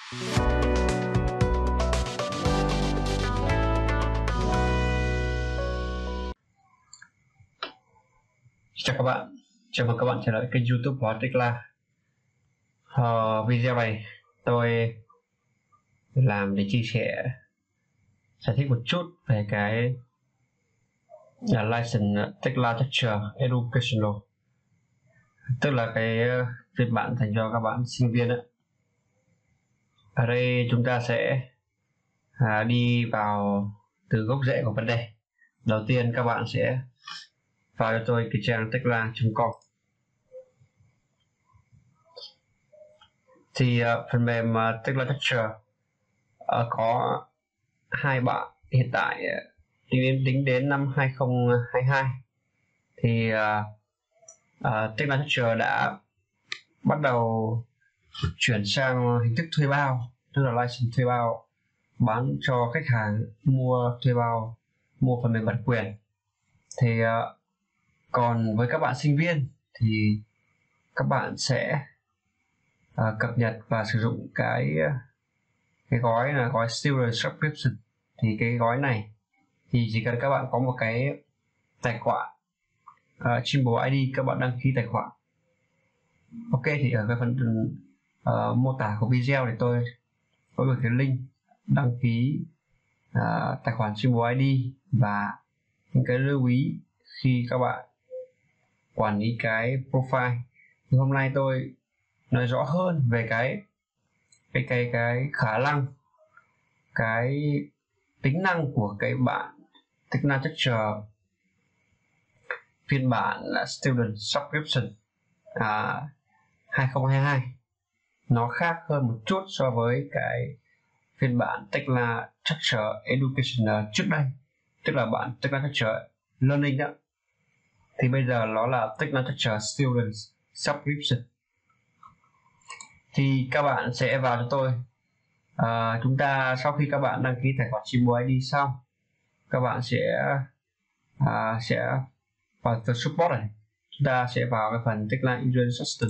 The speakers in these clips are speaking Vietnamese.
Chào các bạn, chào mừng các bạn trở lại kênh YouTube của Tekla. Video này tôi làm để chia sẻ, giải thích một chút về cái license Tekla Teacher Educational, tức là cái phiên bản dành cho các bạn sinh viên ấy. Ở đây chúng ta sẽ đi vào từ gốc rễ của vấn đề. Đầu tiên các bạn sẽ vào cho tôi cái trang tekla.com. Thì phần mềm Tekla Teacher có hai bạn hiện tại, tính đến năm 2022 thì Tekla Teacher đã bắt đầu chuyển sang hình thức thuê bao, tức là license thuê bao, bán cho khách hàng mua thuê bao, mua phần mềm bản quyền. Thì còn với các bạn sinh viên thì các bạn sẽ cập nhật và sử dụng cái gói là gói Student Subscription. Thì cái gói này thì chỉ cần các bạn có một cái tài khoản Trimble ID, các bạn đăng ký tài khoản. Ok, thì ở cái phần mô tả của video thì tôi có một cái link đăng ký tài khoản Trimble ID và những cái lưu ý khi các bạn quản lý cái profile. Thì hôm nay tôi nói rõ hơn về cái khả năng, cái tính năng của cái bản Tekla Teacher phiên bản là Student Subscription 2022. Nó khác hơn một chút so với cái phiên bản Tekla Teacher Educational trước đây, tức là bản Tekla Teacher Learning đó. Thì bây giờ nó là Tekla Teacher Student Subscription. Thì các bạn sẽ vào cho tôi, chúng ta sau khi các bạn đăng ký tài khoản Trimble ID xong, các bạn sẽ vào từ support này, chúng ta sẽ vào cái phần Tekla User System,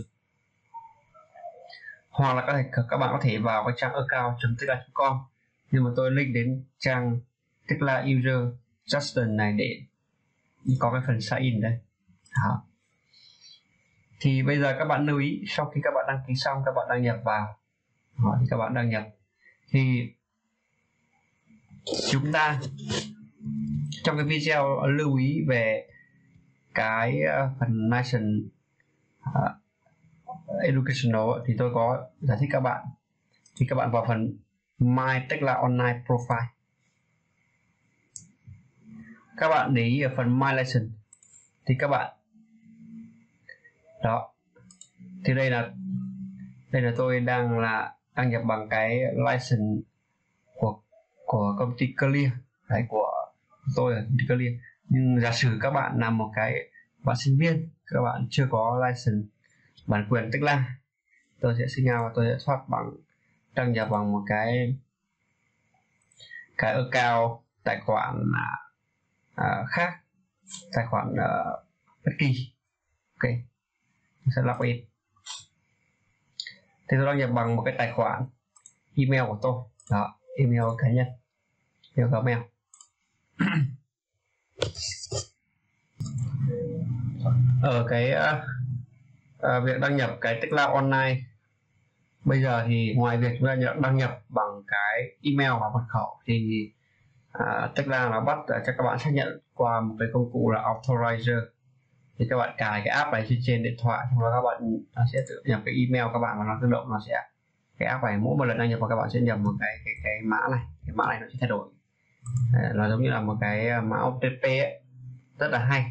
hoặc là các bạn có thể vào cái trang account.tekla.com, nhưng mà tôi link đến trang Tekla User System này để có cái phần sign in đây. Đó. Thì bây giờ các bạn lưu ý, sau khi các bạn đăng ký xong, các bạn đăng nhập vào. Đó, thì các bạn đăng nhập thì chúng ta trong cái video lưu ý về cái phần license educational thì tôi có giải thích các bạn. Thì các bạn vào phần My Tekla Online Profile, các bạn để ý ở phần My License thì các bạn đó, thì đây là tôi đang đăng nhập bằng cái license của công ty Clear đấy, của tôi là công ty Clear. Nhưng giả sử các bạn là một cái bạn sinh viên, các bạn chưa có license bản quyền Tekla, tôi sẽ tôi sẽ thoát bằng đăng nhập bằng một cái account, tài khoản khác, tài khoản bất kỳ. Ok, sẽ login. Thì tôi đăng nhập bằng một cái tài khoản email của tôi đó, email cá nhân, email Gmail. Ở cái việc đăng nhập cái Tekla Online bây giờ thì ngoài việc chúng ta đăng nhập bằng cái email và mật khẩu thì Tekla nó bắt cho các bạn xác nhận qua một cái công cụ là Authorizer. Thì các bạn cài cái app này trên điện thoại, xong đó các bạn sẽ tự nhập cái email các bạn và nó tự động nó sẽ, cái app này mỗi một lần đăng nhập vào các bạn sẽ nhập một cái mã này, cái mã này nó sẽ thay đổi, nó giống như là một cái mã OTP ấy, rất là hay.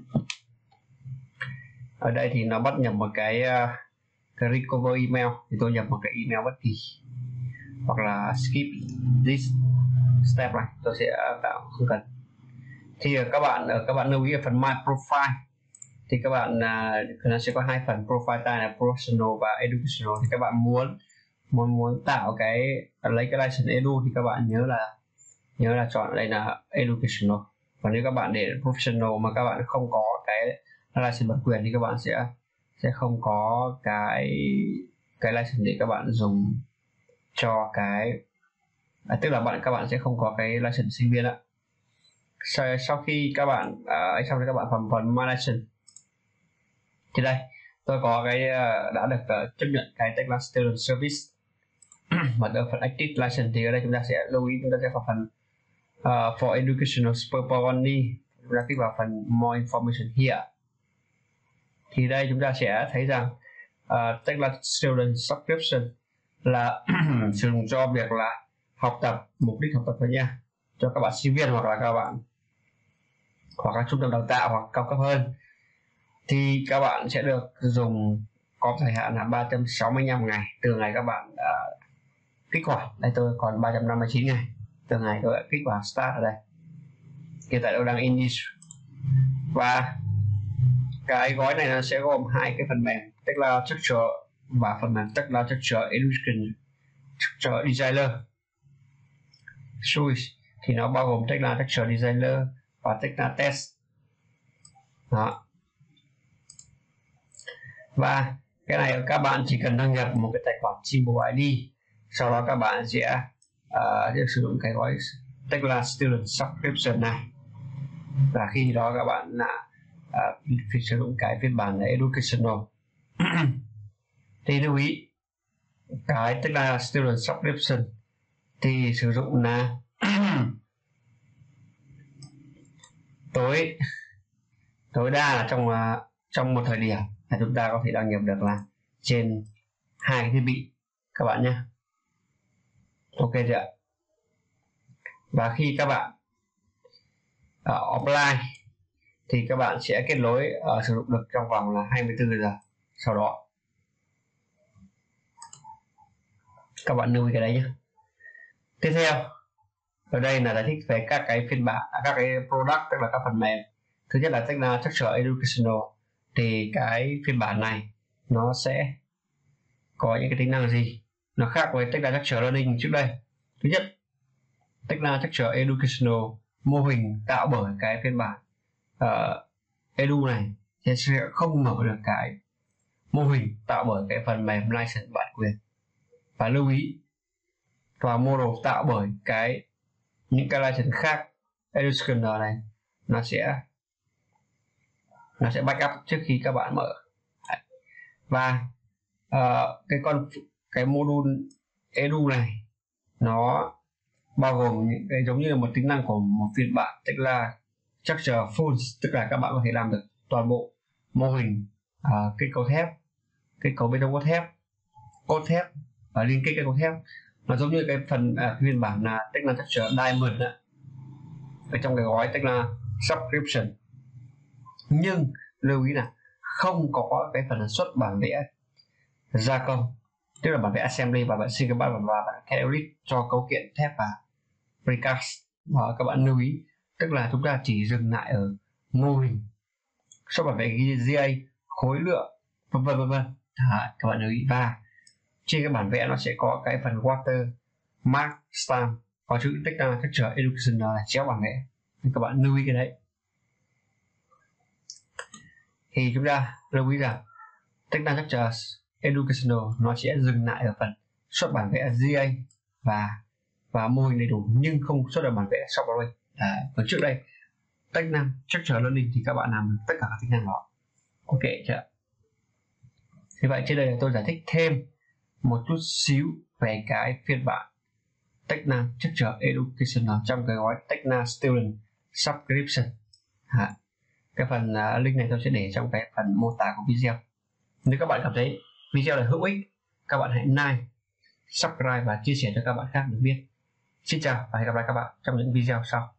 Ở đây thì nó bắt nhập một cái recover email, thì tôi nhập một cái email bất kỳ, hoặc là skip this step này tôi sẽ tạo không cần. Thì các bạn lưu ý ở phần My Profile thì các bạn nó sẽ có hai phần profile type là professional và educational. Thì các bạn muốn tạo lấy cái license edu thì các bạn nhớ là chọn đây là educational. Còn nếu các bạn để professional mà các bạn không có cái license bản quyền thì các bạn sẽ không có cái license để các bạn dùng cho cái tức là các bạn sẽ không có cái license sinh viên ạ. Sau khi các bạn xong thì các bạn phần My License thì đây tôi có cái đã được chấp nhận cái Tekla Student Service và ở phần Active License thì ở đây chúng ta sẽ lưu ý, chúng ta sẽ vào phần for educational purpose only, chúng ta kích vào phần more information here. Thì đây chúng ta sẽ thấy rằng Tekla Student Subscription là sử dụng cho việc là học tập, mục đích học tập thôi nha, cho các bạn sinh viên hoặc là các bạn hoặc là trung tâm đào tạo hoặc cao cấp hơn, thì các bạn sẽ được dùng có thời hạn là 365 ngày từ ngày các bạn kích hoạt. Đây tôi còn 359 ngày từ ngày tôi đã kích hoạt start ở đây, hiện tại tôi đang in và cái gói này nó sẽ gồm hai cái phần mềm Tekla Structure và phần mềm Tekla Structure Education Structure Designer Suite, thì nó bao gồm Tekla Structure Designer và Tekla Test đó. Và cái này các bạn chỉ cần đăng nhập một cái tài khoản Simple ID, sau đó các bạn sẽ sử dụng cái gói Tekla Student Subscription này, và khi đó các bạn phải sử dụng cái phiên bản là Educational. Thì lưu ý cái Tekla Student Subscription thì sử dụng là tối đa là trong một thời điểm là chúng ta có thể đăng nhập được là trên 2 cái thiết bị các bạn nhé. Ok chưa ạ? Và khi các bạn offline thì các bạn sẽ kết nối sử dụng được trong vòng là 24 giờ sau đó. Các bạn lưu ý cái đấy nhé. Tiếp theo ở đây là giải thích về các cái phiên bản, các cái product, tức là các phần mềm. Thứ nhất là Tekla Structure Educational, thì cái phiên bản này nó sẽ có những cái tính năng gì nó khác với Tekla Structure Learning trước đây. Thứ nhất, Tekla Structure Educational mô hình tạo bởi cái phiên bản Edu này sẽ không mở được cái mô hình tạo bởi cái phần mềm license bản quyền. Và lưu ý, và model tạo bởi những cái license khác Educational này nó sẽ backup trước khi các bạn mở. Và cái module Edu này nó bao gồm những cái giống như là một tính năng của một phiên bản Tekla Structure Full, tức là các bạn có thể làm được toàn bộ mô hình kết cấu thép, kết cấu bê tông cốt thép và liên kết kết cấu thép. Nó giống như cái phần phiên bản là Tekla Structure Diamond ở trong cái gói Tekla Subscription. Nhưng lưu ý là không có cái phần xuất bản vẽ gia công, tức là bản vẽ assembly và bản Singabat và bản Hydraulic cho cấu kiện thép và precast. Và các bạn lưu ý, tức là chúng ta chỉ dừng lại ở mô hình, xuất bản vẽ GA, khối lượng, vân vân. Các bạn lưu ý. Và trên cái bản vẽ nó sẽ có cái phần water mark stamp có chữ Tekla Structure Education là chéo bản vẽ, nên các bạn lưu ý cái đấy. Thì chúng ta lưu ý rằng Tekla Structure Educational nó sẽ dừng lại ở phần xuất bản vẽ GA và mô hình đầy đủ, nhưng không xuất được bản vẽ software. Còn trước đây Tekla Structure Learning thì các bạn làm tất cả các tính năng đó. Ok chưa? Như vậy trên đây là tôi giải thích thêm một chút xíu về cái phiên bản Tekla Structure Educational trong cái gói Tekla Student Subscription. Cái phần link này tôi sẽ để trong cái phần mô tả của video. Nếu các bạn cảm thấy video này hữu ích, các bạn hãy like, subscribe và chia sẻ cho các bạn khác được biết. Xin chào và hẹn gặp lại các bạn trong những video sau.